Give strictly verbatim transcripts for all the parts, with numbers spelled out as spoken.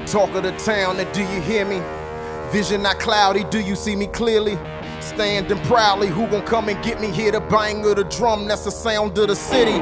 Talk of the town, and do you hear me? Vision not cloudy, do you see me clearly? Standing proudly, who gon' come and get me? Hear the bang of the drum, that's the sound of the city.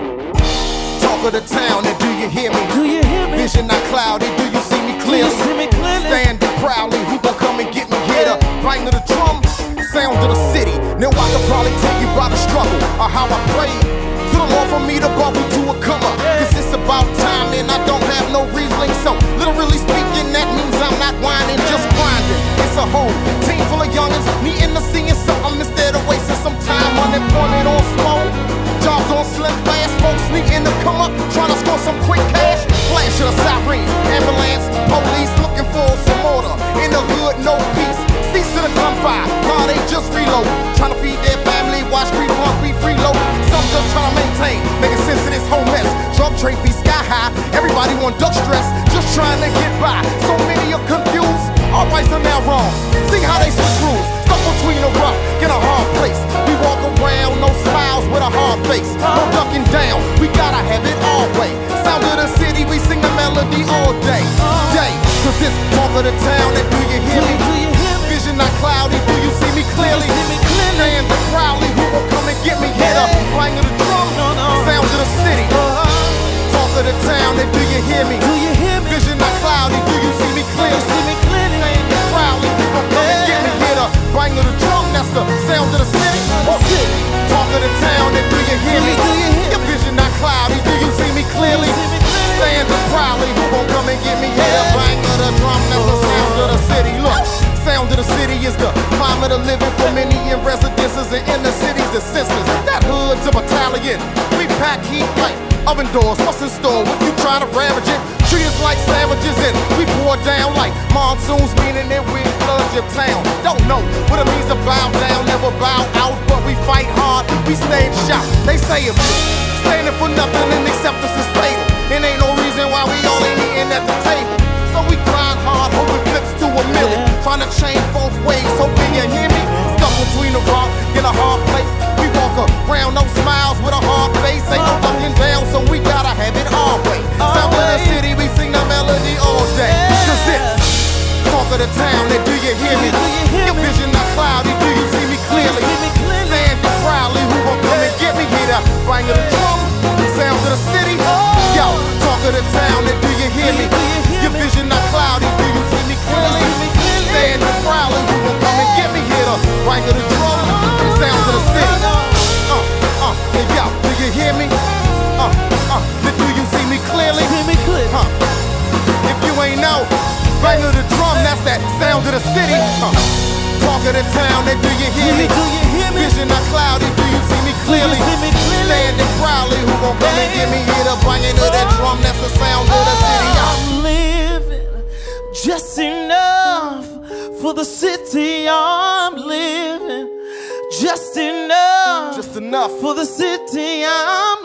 Talk of the town, and do you hear me? Do you hear me? Vision not cloudy, do you see me clearly? Do you see me clearly? Standing proudly, who gon' come and get me? Hear the bang of the drum, sound of the city. Now I could probably tell you about the struggle, or how I prayed to the Lord for me to bubble to a come up. Cause it's about time and I don't have no Riesling. So literally speaking, that means I'm not whining, just grinding. It's a whole team full of youngins needing to see something instead of wasting some time. Unemployment on slow, jobs on slim fast. Folks needing to come up, trying to score some quick cash. Flash of the sirens, ambulance, police looking for some order. In the hood, no peace. Cease to the gunfire, nah, they just reload. Trying to feed their family, watch street punk be freeload. Some just trying to maintain, making sense of this whole mess. Drug trade be sky high, everybody want duck stress, just trying to get by. So many are confused, all rights are now wrong. See how they switch rules, stuck between a rock and a hard place. We walk around, no smiles with a hard face. No ducking down, we gotta have it all way. Sound of the city, we sing the melody all day. Day, cause it's talk of the town, and do you hear me? Vision not cloudy, do you see me clearly? Stand proudly, who gon' come and get me? Hit up, bang of the drum, sound of the city. Talk of the town, and do you hear me? Vision not cloudy, do you see me clearly? Stand proudly, who gon' come and get me? Hit up, bang of the drum, that's the sound of the city. Talk of the town, and do you hear me? Your vision not cloudy, do you see me clearly? Stand proudly, who gon' come and get me? Hit up, bang of the drum, that's the sound of the city. Look. Sound of the city is the climate of living for many in residences and inner cities and senseless. That hood's a battalion. We pack heat like oven doors. What's in store if you try to ravage it? Treat us like savages and we pour down like monsoons, meaning that we flood your town. Don't know what it means to bow down, never bow out, but we fight hard. We stay shot. They say if you standing for nothing and acceptance is fatal, and ain't no reason why we all ain't eating at the table. So we grind hard, hoping flips to a million. Trying to change both ways, hoping you hear me. Stuck between a rock and a hard place. We walk around, no smiles with a hard face. Ain't no fucking down, so we gotta have it our way. Sound of the city, we sing the melody all day. Cause it's talk of the town, and do you hear me? Your vision not cloudy, do you see me clearly? Stand proudly, who gon' come and get me? Hear the bang of the drum, sound of the city. Yo, talk of the town, and do you hear me? Your vision not cloudy, do you see me clearly? Stand proudly, who gon' come and get me? Hear the bang of the drum, sound of the city. Uh, uh, yeah, yo, do you hear me? Uh, uh, do you see me clearly? Huh? If you ain't know, bang of the drum, that's that sound of the city. Uh, talk of the town, and do you hear me? Vision not cloudy, do you see me clearly? Standing proudly, who gon' come and get me? Hear the banging of that drum, that's the sound of the city. I'm living just enough for the city. I'm living just enough, just enough for the city. I'm